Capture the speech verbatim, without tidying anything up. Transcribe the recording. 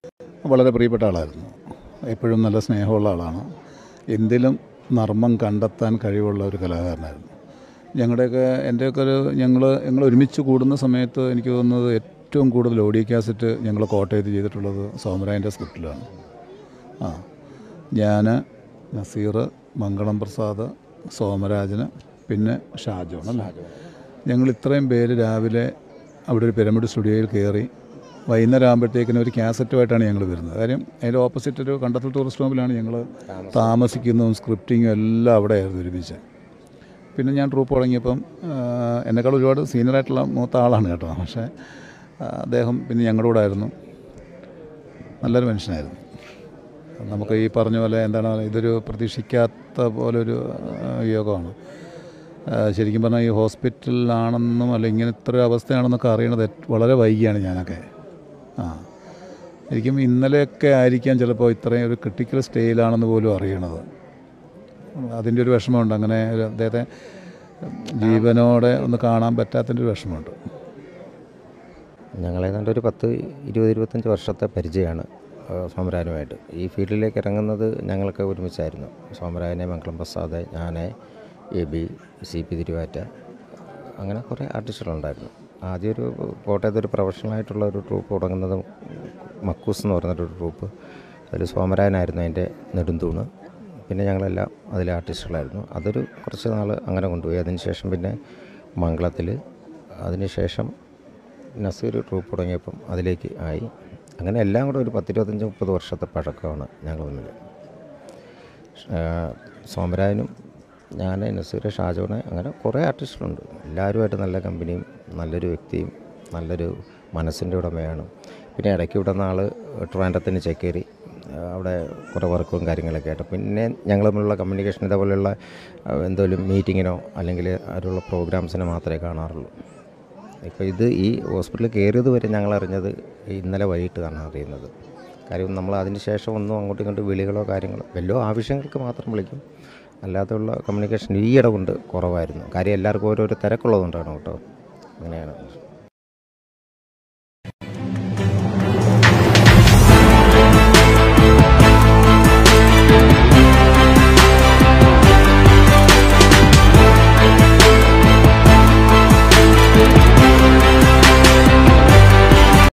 വളരെ പ്രിയപ്പെട്ട ആളായിരുന്നു. എപ്പോഴും നല്ല സ്നേഹമുള്ള ആളാണ്. എന്തിലും നർമ്മം കണ്ടെത്താൻ കഴിവുള്ള ഒരു കലാകാരനായിരുന്നു. ഞങ്ങളുടെയൊക്കെ എൻ്റെയൊക്കെ ഒരു ഞങ്ങൾ ഞങ്ങൾ ഒരുമിച്ച് കൂടുന്ന സമയത്ത് എനിക്ക് തോന്നുന്നത് ഏറ്റവും കൂടുതൽ ഓഡിയോ കാസറ്റ് ഞങ്ങൾ കോട്ടയത്ത് ചെയ്തിട്ടുള്ളത് സോമരായൻ്റെ സ്ക്രിപ്റ്റിലാണ്. ആ ഞാൻ, നസീർ, മംഗളം പ്രസാദ്, സോമരാജന്, പിന്നെ ഷാജോൺ അല്ല, ഞങ്ങൾ ഇത്രയും പേര് രാവിലെ അവിടെ ഒരു പിരമിഡ് സ്റ്റുഡിയോയിൽ കയറി വൈകുന്നേരം ആകുമ്പോഴത്തേക്കിനും ഒരു കാസറ്റുമായിട്ടാണ് ഞങ്ങൾ വരുന്നത്. കാര്യം അതിൻ്റെ ഓപ്പോസിറ്റ് ഒരു കണ്ടത്തിൽ ടൂറിസ്റ്റ് ഹോമിലാണ് ഞങ്ങൾ താമസിക്കുന്നതും സ്ക്രിപ്റ്റിങ്ങും എല്ലാം അവിടെ ആയിരുന്നു ഒരുമിച്ച്. പിന്നെ ഞാൻ ട്രൂപ്പ് തുടങ്ങിയപ്പം എന്നെക്കാൾ ഒരുപാട് സീനിയറായിട്ടുള്ള മൂത്ത ആളാണ് കേട്ടോ. പക്ഷേ അദ്ദേഹം പിന്നെ ഞങ്ങളുടെ കൂടെ ആയിരുന്നു. നല്ലൊരു മനുഷ്യനായിരുന്നു. നമുക്ക് ഈ പറഞ്ഞ പോലെ എന്താണ് ഇതൊരു പ്രതീക്ഷിക്കാത്ത പോലൊരു യോഗമാണ്. ശരിക്കും പറഞ്ഞാൽ ഈ ഹോസ്പിറ്റലിലാണെന്നും അല്ല ഇങ്ങനെ ഇത്ര അവസ്ഥയാണെന്നൊക്കെ അറിയണത് വളരെ വൈകിയാണ് ഞാനൊക്കെ. ആ ശരിക്കും ഇന്നലെയൊക്കെ ആയിരിക്കാം ചിലപ്പോൾ ഇത്രയും ഒരു ക്രിട്ടിക്കൽ സ്റ്റേജിലാണെന്ന് പോലും അറിയണത്. അതിൻ്റെ ഒരു വിഷമമുണ്ട്. അങ്ങനെ ഒരു അദ്ദേഹത്തെ ജീവനോടെ ഒന്ന് കാണാൻ പറ്റാത്തതിൻ്റെ ഒരു വിഷമമുണ്ട്. ഞങ്ങളേതാണ്ട് ഒരു പത്ത് ഇരുപത് ഇരുപത്തഞ്ച് വർഷത്തെ പരിചയമാണ് സോമരായനുമായിട്ട്. ഈ ഫീൽഡിലേക്ക് ഇറങ്ങുന്നത് ഞങ്ങളൊക്കെ ഒരുമിച്ചായിരുന്നു. സോമരായനെ, മംഗളം പ്രസാദ്, ഞാൻ, എ ബി, സി പി തിരുവാറ്റ, അങ്ങനെ കുറേ ആർട്ടിസ്റ്റുകളുണ്ടായിരുന്നു. ആദ്യം ഒരു കോട്ടയത്ത് ഒരു പ്രൊഫഷണലായിട്ടുള്ള ഒരു ട്രൂപ്പ് തുടങ്ങുന്നത് മക്കൂസ് എന്ന് പറഞ്ഞൊരു ട്രൂപ്പ്. അതിൽ സോമരായനായിരുന്നു അതിൻ്റെ നെടുന്തൂണ്. പിന്നെ ഞങ്ങളെല്ലാം അതിലെ ആർട്ടിസ്റ്റുകളായിരുന്നു. അതൊരു കുറച്ച് നാൾ അങ്ങനെ കൊണ്ടുപോയി. അതിന് ശേഷം പിന്നെ മംഗളത്തിൽ, അതിന് ശേഷം നസീർ ട്രൂപ്പ് തുടങ്ങിയപ്പം അതിലേക്ക് ആയി. അങ്ങനെ എല്ലാം കൂടെ ഒരു പത്തിരുപത്തഞ്ച് മുപ്പത് വർഷത്തെ പഴക്കമാണ് ഞങ്ങൾ തമ്മിൽ. സോമരായനും ഞാൻ, നസീർ, ഷാജോണ്, അങ്ങനെ കുറേ ആർട്ടിസ്റ്റുകളുണ്ട്. എല്ലാവരുമായിട്ട് നല്ല കമ്പനിയും നല്ലൊരു വ്യക്തിയും നല്ലൊരു മനസ്സിൻ്റെ ഉടമയാണ്. പിന്നെ ഇടയ്ക്ക് ഇവിടെ നാൾ ട്രിവാൻഡ്രത്തിന് ചേക്കേറി അവിടെ കുറേ വർക്കും കാര്യങ്ങളൊക്കെ ആയിട്ട് പിന്നെ ഞങ്ങൾ തമ്മിലുള്ള കമ്മ്യൂണിക്കേഷൻ ഇതേപോലെയുള്ള എന്തെങ്കിലും മീറ്റിങ്ങിനോ അല്ലെങ്കിൽ അതിലുള്ള പ്രോഗ്രാംസിനോ മാത്രമേ കാണാറുള്ളൂ. ഇപ്പോൾ ഇത് ഈ ഹോസ്പിറ്റലിൽ കയറിയത് വരെ ഞങ്ങൾ അറിഞ്ഞത് ഇന്നലെ വൈകിട്ടാണ് അറിയുന്നത്. കാര്യം നമ്മൾ അതിന് ശേഷം ഒന്നും അങ്ങോട്ടും ഇങ്ങോട്ടും വിളികളോ കാര്യങ്ങളോ വല്ലോ ആവശ്യങ്ങൾക്ക് മാത്രം വിളിക്കും. അല്ലാതെയുള്ള കമ്മ്യൂണിക്കേഷൻ ഈയിടെ കൊണ്ട് കുറവായിരുന്നു. കാര്യം എല്ലാവർക്കും ഓരോരോ തിരക്കുള്ളതുകൊണ്ടാണ് കേട്ടോ. അങ്ങനെയാണ്.